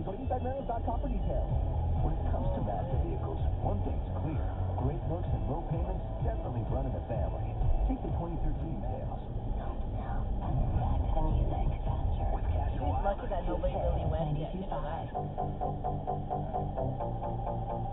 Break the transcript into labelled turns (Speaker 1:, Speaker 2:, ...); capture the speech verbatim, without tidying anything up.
Speaker 1: Go to inside marriott dot com for details.
Speaker 2: When it comes to Mazda vehicles, one thing's clear. Great looks and low payments definitely run in the family. Take the twenty thirteen sales.
Speaker 3: Back to the music. Faster.
Speaker 2: With cash
Speaker 4: He's lucky that nobody really went yet, you know that.
Speaker 3: ninety-two point five.